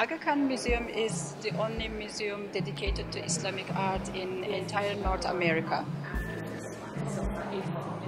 Aga Khan Museum is the only museum dedicated to Islamic art in entire North America.